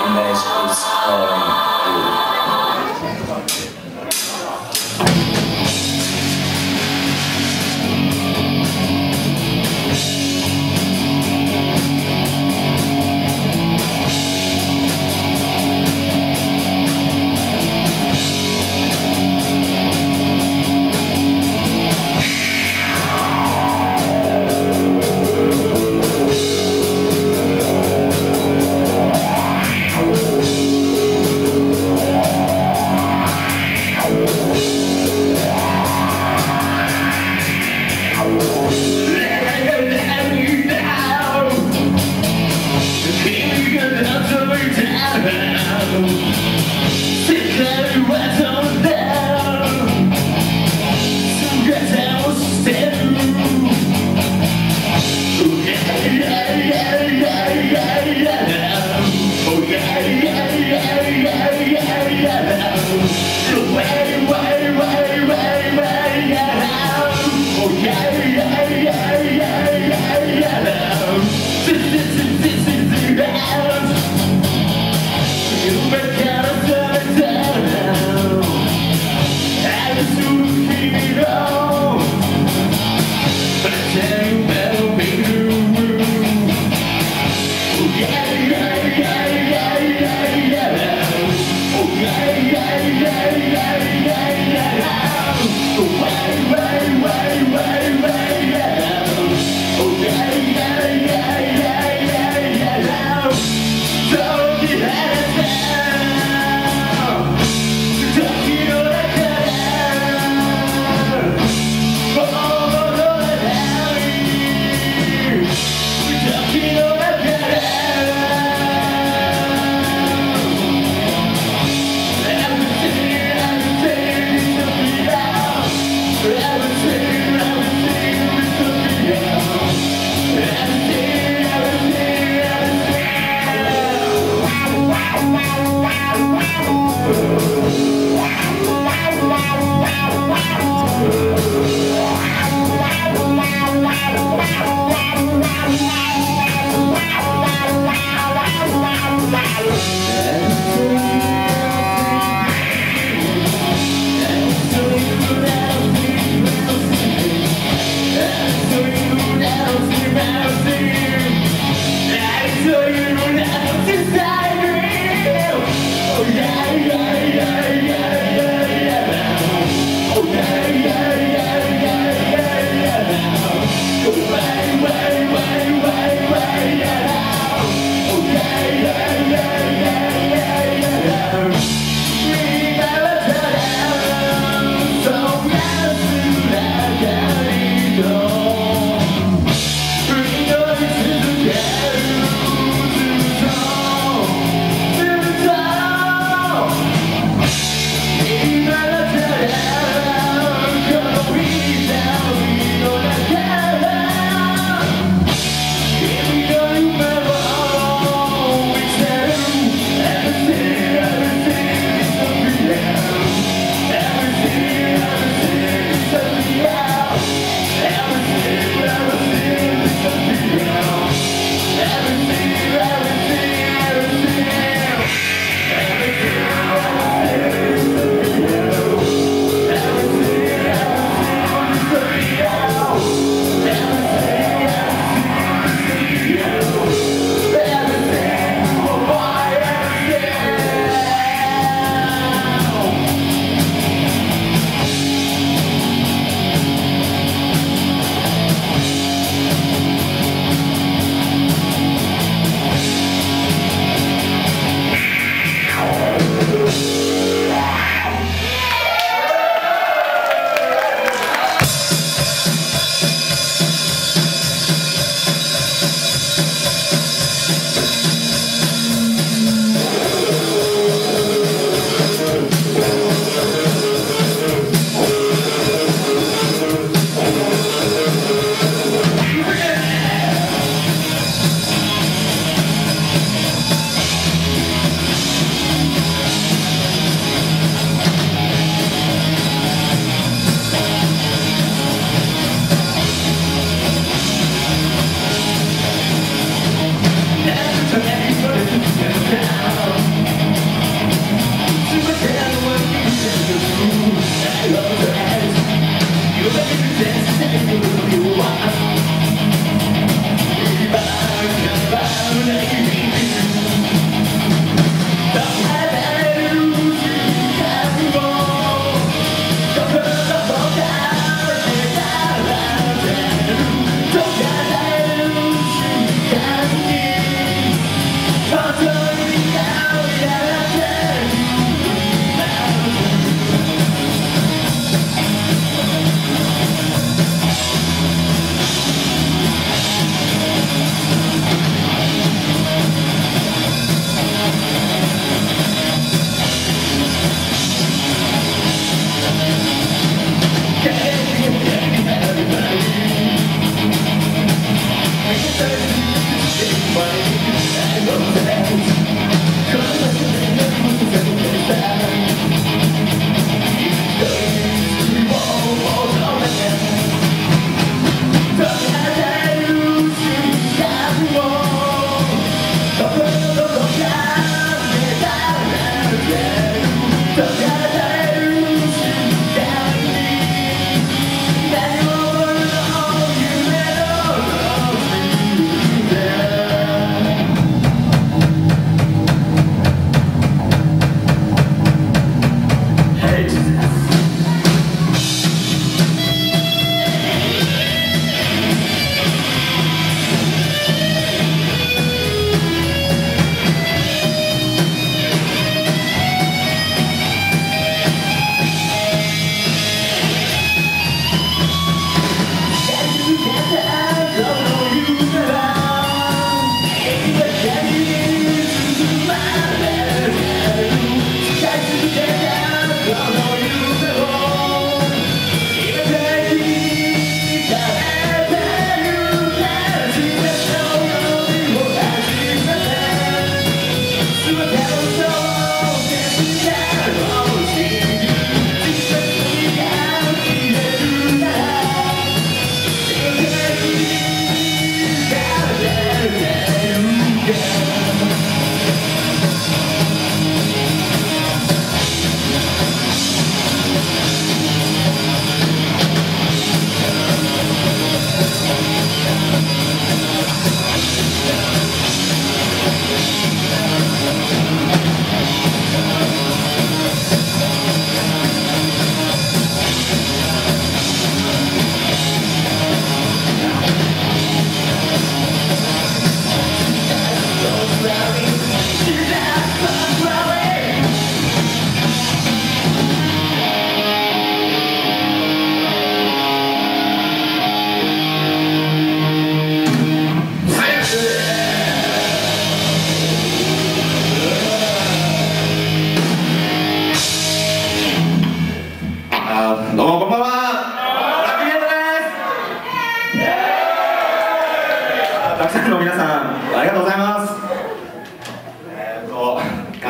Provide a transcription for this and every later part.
match is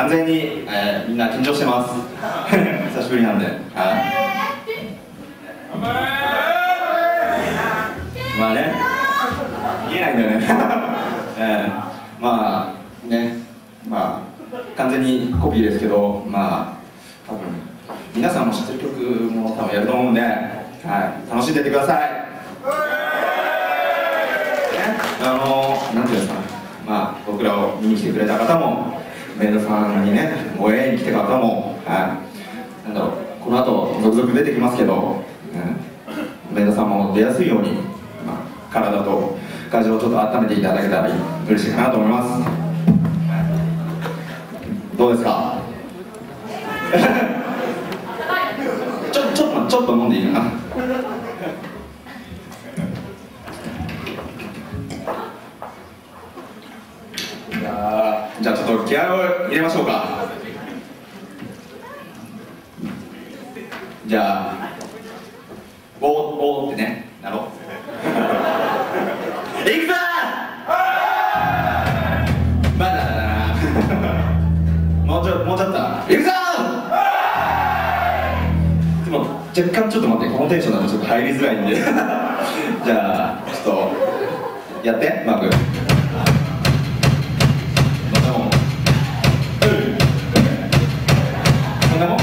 完全に、みんな緊張してます久しぶりなんで、まあね、言えないんだよねまあね、まあ完全にコピーですけど、まあ多分皆さんも知ってる曲も多分やると思うんで、楽しんでいってください。なんていうんですか、まあ僕らを見に来てくれた方も、メンドさんにね、応援に来てた方も、なんだろう、この後続々出てきますけど、メンドさんも出やすいように、体と会場をちょっと温めていただけたら嬉しいかなと思います。どうですかちょっと飲んでいいかなじゃあちょっと気合を入れましょうか。じゃあおーってね、なろういくぞまだだなもうちょっといくぞでも若干ちょっと待って、このテンションだとちょっと入りづらいんでじゃあちょっとやってマーク。そんなもん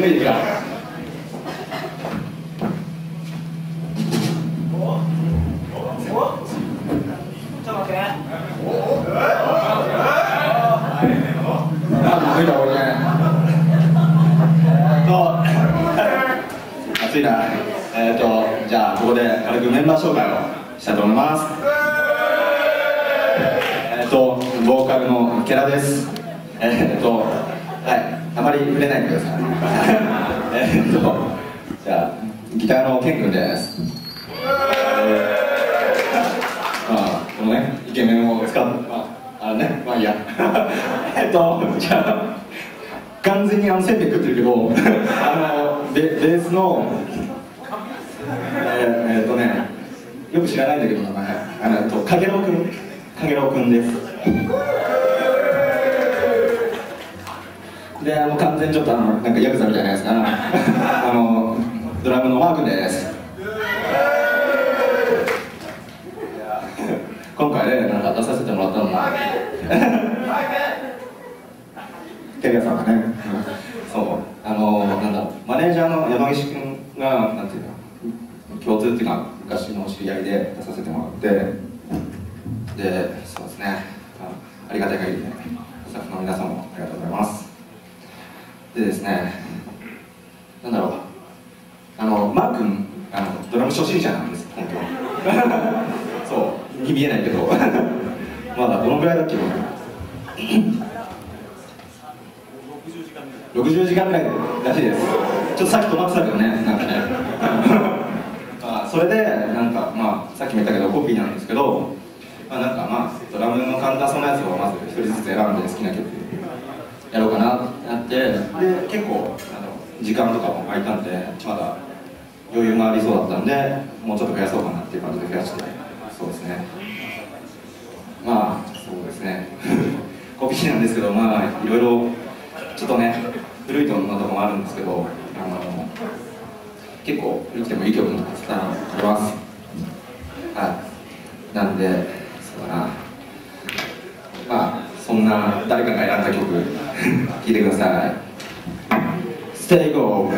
脱いできた。暑いな。じゃあここで軽くメンバー紹介をしたいと思います。ボーカルのケラです。はい、あまり触れないでください。じゃあギターのケン君です。このねイケメンを使う、まあいいや。じゃあ完全にせんべい食ってるけど、ベースのよく知らないんだけど名前、かげろうくんです。で完全にちょっとなんかヤクザみたいなやつかな。ドラムのマー君です。今回ねなんか出させてもらったのがテレビさんがね、そうなんだろう、マネージャーの山岸君がなんていうの共通っていうか昔の知り合いで出させてもらって、でそうですね、ありがたい限りで、スタッフの皆さんもありがとうございます。でですね、なんだろう、マー君ドラム初心者なんです、本当は。そうに見えないけどまだどのくらいだっけ、60時間ぐらいらしいです。ちょっとさっき止まってたけどね、なんかねそれでなんかさっきも言ったけどコピーなんですけど、なんかドラムの簡単そうなやつをまず一人ずつ選んで好きな曲やろうかなってなって、で結構時間とかも空いたんでまだ余裕がありそうだったんで、もうちょっと増やそうかなっていう感じで増やして、そうですね、そうですねコピーなんですけど、いろいろちょっとね古いところもあるんですけど、結構生きてもいい曲もたくさんあります。はい、なんでそうだな、そんな誰かが選んだ曲聴いてください。Stay Gold。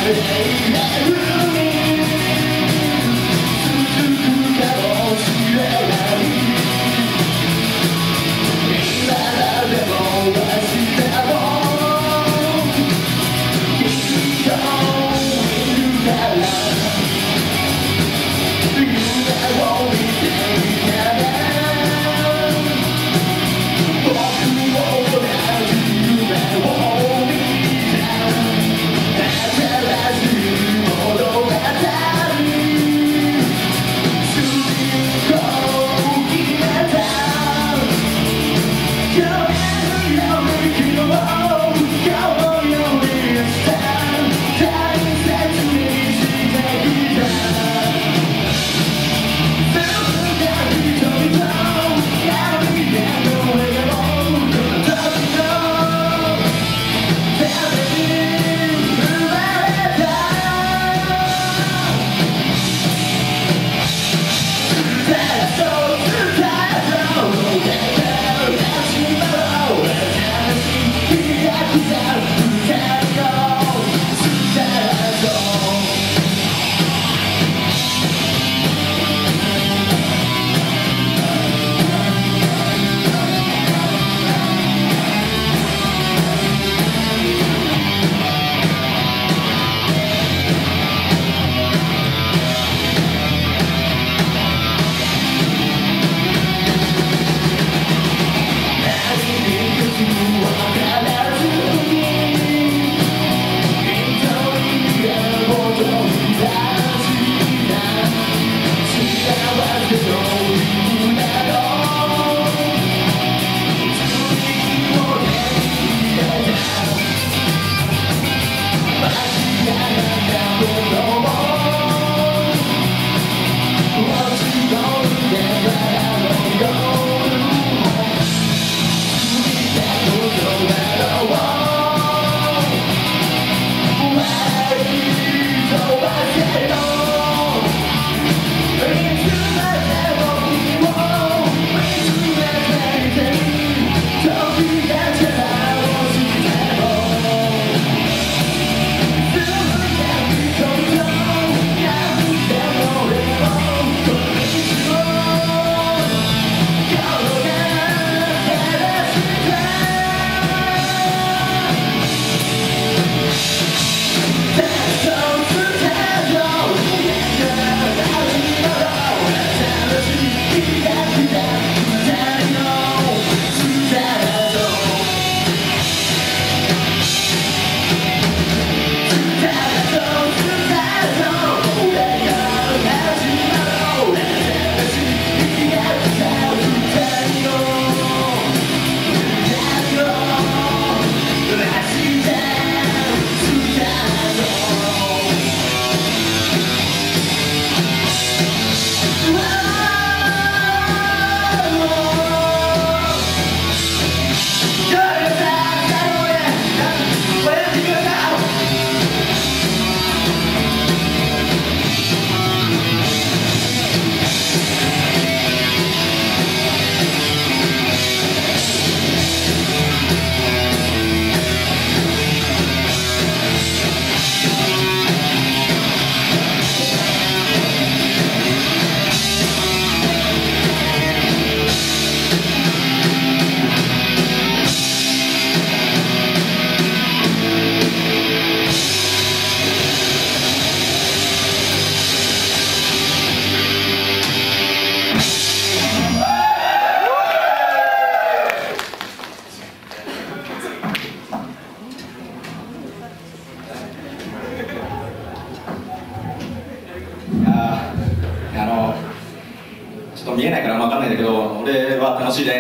見えないから分かんないんだけど、俺は楽しいです。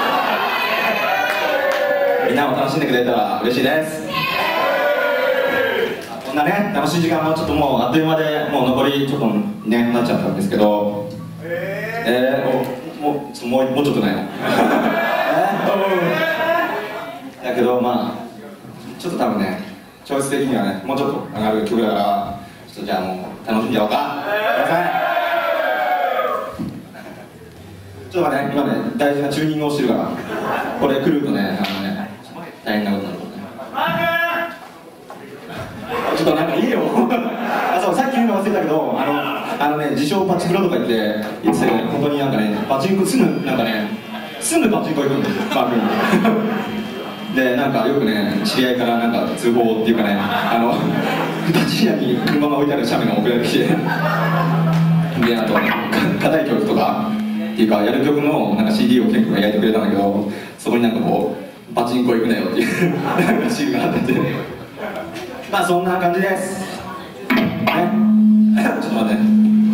みんなも楽しんでくれたら嬉しいです。こんなね、楽しい時間もちょっともうあっという間で、もう残りちょっとね、なっちゃったんですけど、もうちょっとないのだけど、まあちょっと多分ね、調子的にはね、もうちょっと上がる曲だから、ちょっとじゃあもう楽しんじゃおうか。ください。ちょっと待ってね、今ね、大事なチューニングをしてるから、これ狂うとね、大変なことになるからね。 ちょっとなんか言えよあ、そう、さっき言うの忘れたけど、自称パチンコとか言ってて、本当になんかね、パチンコすぐパチンコ行くんですよ、バークにで、なんかよくね、知り合いからなんか通報っていうかね、パチン屋に車が置いてある写メが送られてきてで、あと課題曲とかっていうか、やる曲のなんか CD を結構焼いてくれたんだけど、そこになんかこう、パチンコ行くなよっていうなんかシールが貼ってて、まあそんな感じですね。ちょっと待って、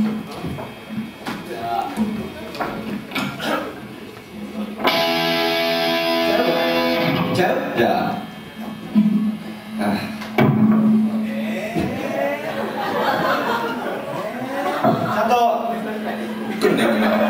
いっちゃう？じゃあちゃんと来るんだよみんな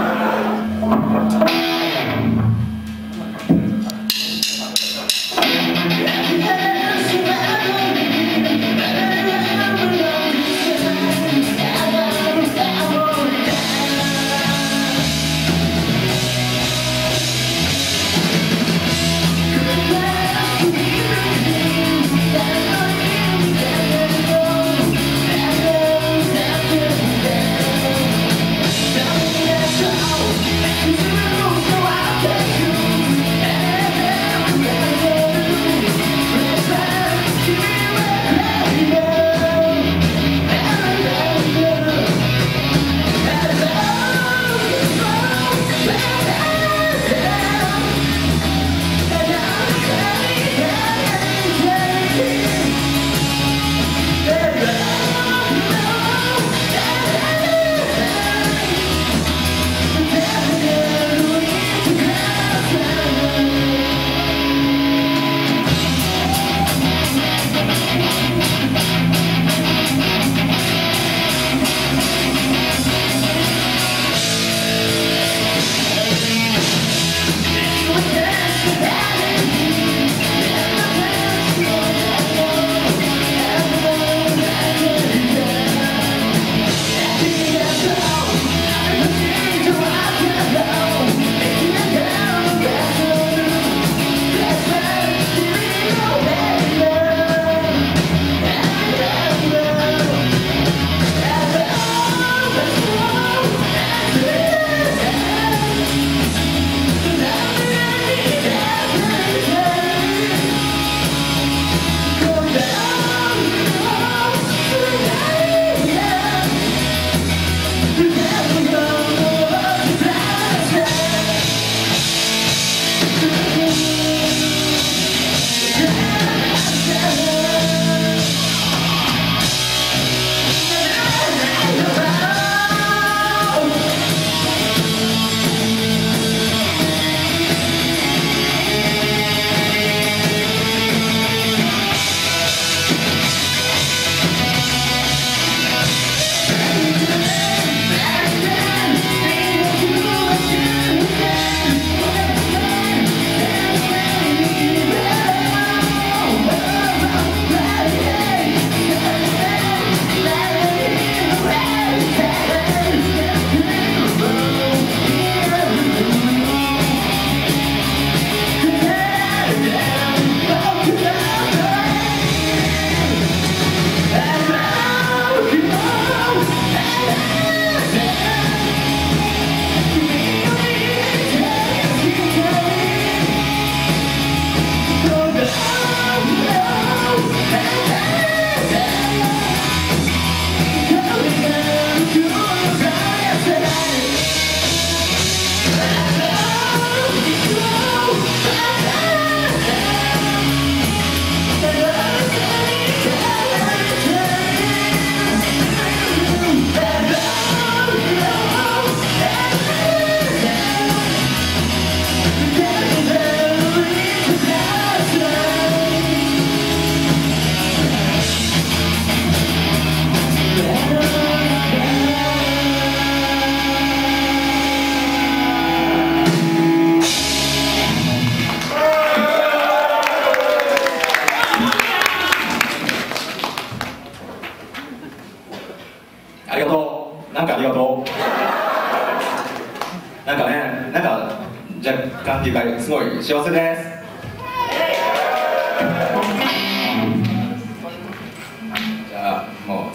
感じがすごい幸せです。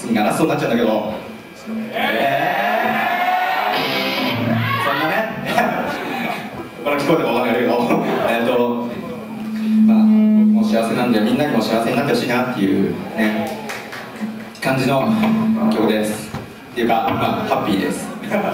次がラストになっちゃうんだけど、そんなねこれ聞こえても分かるけどまあ僕も幸せなんでみんなにも幸せになってほしいなっていうね感じの曲ですっていうか、まあハッピーです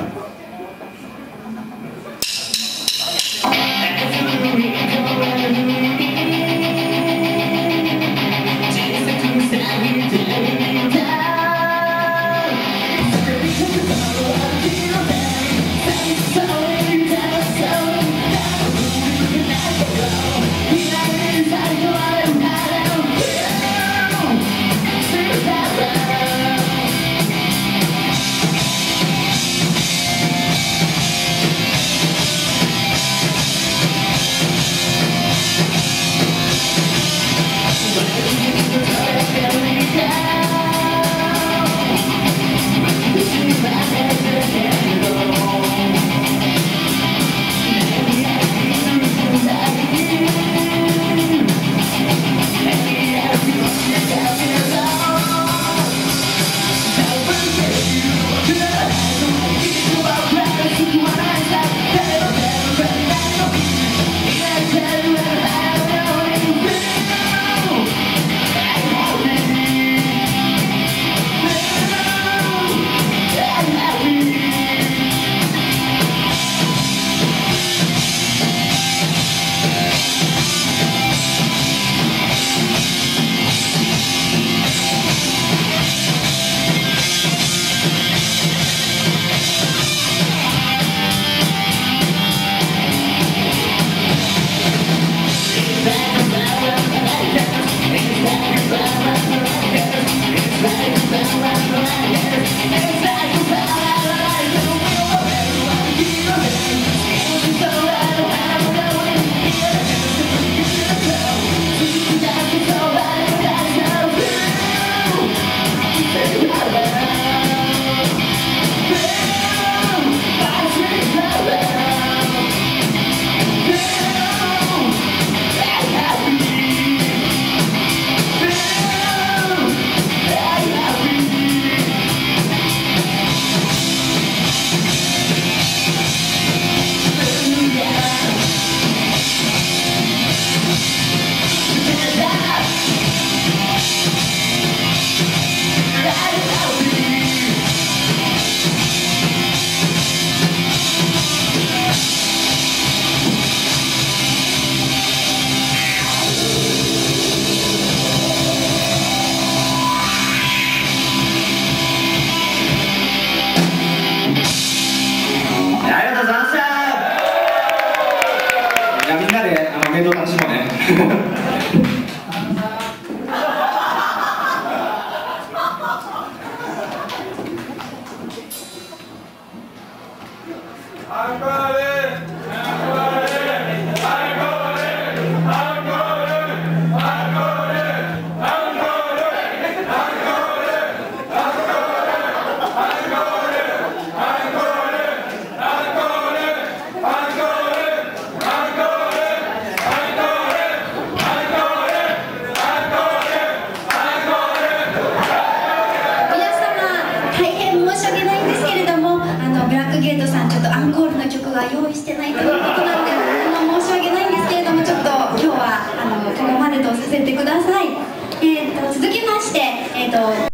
みんなで面倒楽しもうね用意してないということなんで申し訳ないんですけれども、ちょっと今日はここまでとさせてください。続きまして